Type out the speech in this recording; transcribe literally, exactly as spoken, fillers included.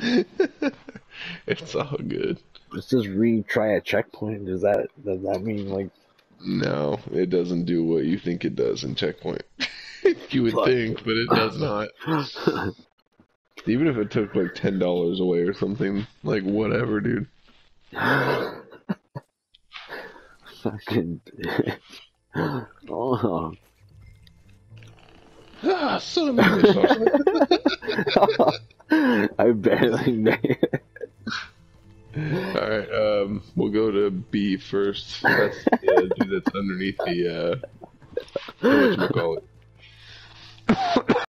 It's all good. Let's just retry a checkpoint. Does that does that mean like? No, it doesn't do what you think it does in Checkpoint. You would Fuck. think, but it does not. Even if it took like ten dollars away or something, like whatever, dude. Fucking. Oh. Ah, son of a bitch. I barely made it. Alright, um, we'll go to B first. That's the uh, dude that's underneath the, uh, whatchamacallit.